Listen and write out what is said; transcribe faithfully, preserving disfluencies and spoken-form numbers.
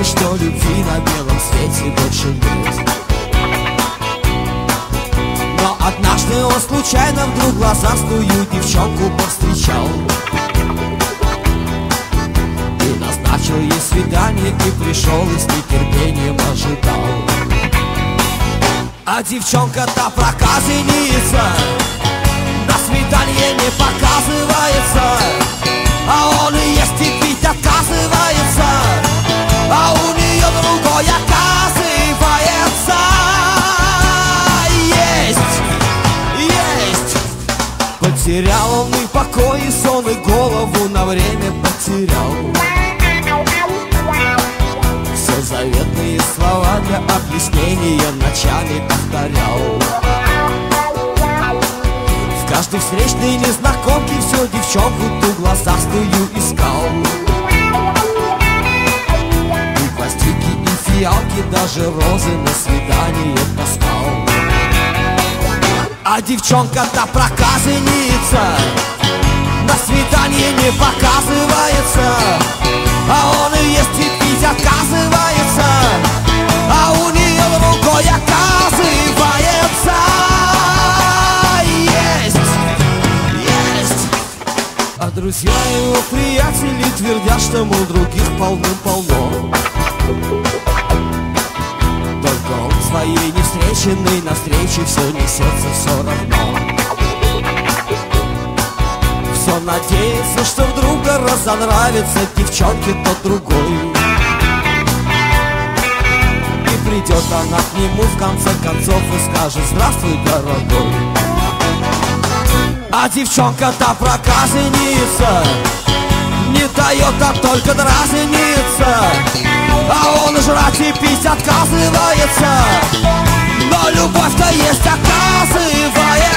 поймете, что любви на белом свете больше нет. Но однажды он случайно вдруг глазастую девчонку повстречал и назначил ей свидание, и пришел, и с нетерпением ожидал. А девчонка-то проказница, на свидание не показывается, а он и есть и пить отказывается, а у нее другой оказывается. Есть, есть. Потерял он и покой, и сон, и голову на время потерял. Все заветные слова для объяснения ночами повторял. В каждой встречной незнакомке все девчонку ту глазастую искал. И гвоздики, и фиалки, даже розы на свидание таскал. А девчонка-то проказница, на свидание не показывается, а он и есть и пить отказывается, а у нее другой оказывается. Есть, есть. А друзья его приятели твердят, что, мол, других полным-полно. Только он своей невстреченной навстречу все несется все равно. Все надеется, что вдруг разонравится девчонке тот другой, и придет она к нему в конце концов и скажет: здравствуй, дорогой. А девчонка-то проказница, не дает, а только дразнится, а он жрать и пить отказывается, но любовь-то есть, оказывается.